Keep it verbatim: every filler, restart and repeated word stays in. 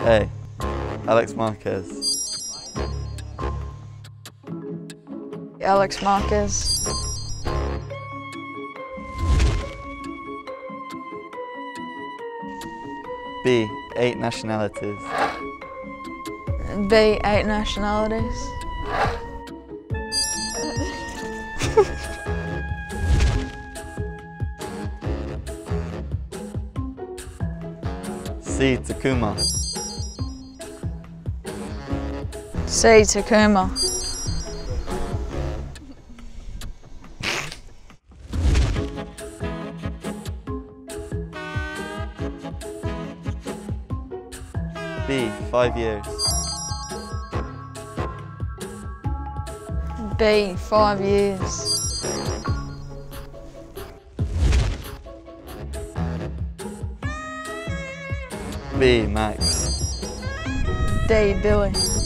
A. Alex Marquez. Alex Marquez. B. Eight nationalities. B. Eight nationalities. C. Takuma. C. Takuma. B. Five years. B. Five years. B. Max. D. Billy.